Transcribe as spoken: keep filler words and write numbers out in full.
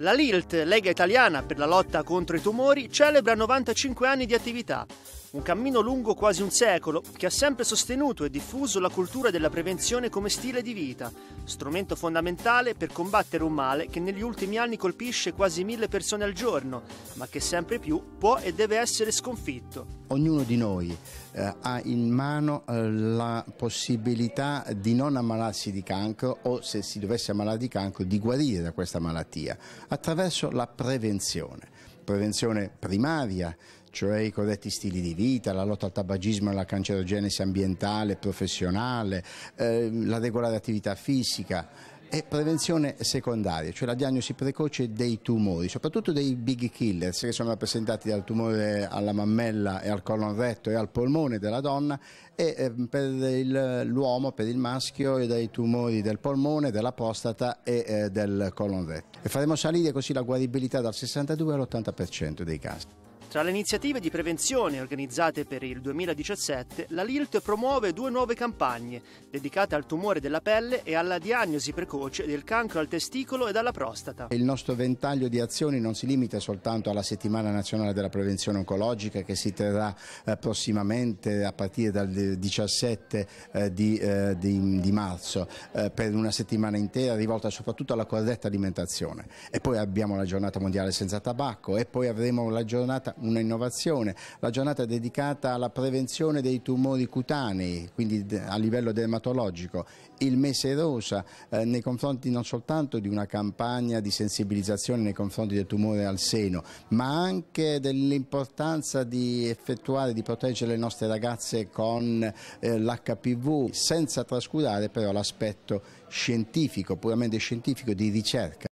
La L I L T, Lega Italiana per la lotta contro i tumori, celebra novantacinque anni di attività. Un cammino lungo quasi un secolo che ha sempre sostenuto e diffuso la cultura della prevenzione come stile di vita, strumento fondamentale per combattere un male che negli ultimi anni colpisce quasi mille persone al giorno, ma che sempre più può e deve essere sconfitto. Ognuno di noi eh, ha in mano eh, la possibilità di non ammalarsi di cancro o, se si dovesse ammalare di cancro, di guarire da questa malattia attraverso la prevenzione. Prevenzione primaria, cioè i corretti stili di vita, la lotta al tabagismo e alla cancerogenesi ambientale, professionale, eh, la regolare attività fisica, e prevenzione secondaria, cioè la diagnosi precoce dei tumori, soprattutto dei big killers che sono rappresentati dal tumore alla mammella e al colon retto e al polmone della donna, e eh, per l'uomo, per il maschio, e dai tumori del polmone, della prostata e eh, del colon retto. E faremo salire così la guaribilità dal sessantadue all'ottanta per cento dei casi. Tra le iniziative di prevenzione organizzate per il duemiladiciassette, la L I L T promuove due nuove campagne dedicate al tumore della pelle e alla diagnosi precoce del cancro al testicolo e alla prostata. Il nostro ventaglio di azioni non si limita soltanto alla settimana nazionale della prevenzione oncologica, che si terrà eh, prossimamente a partire dal diciassette eh, di, eh, di, di marzo eh, per una settimana intera, rivolta soprattutto alla corretta alimentazione. E poi abbiamo la giornata mondiale senza tabacco, e poi avremo la giornata una innovazione, la giornata dedicata alla prevenzione dei tumori cutanei, quindi a livello dermatologico, il mese rosa eh, nei confronti non soltanto di una campagna di sensibilizzazione nei confronti del tumore al seno, ma anche dell'importanza di effettuare, di proteggere le nostre ragazze con eh, l'H P V, senza trascurare però l'aspetto scientifico, puramente scientifico, di ricerca.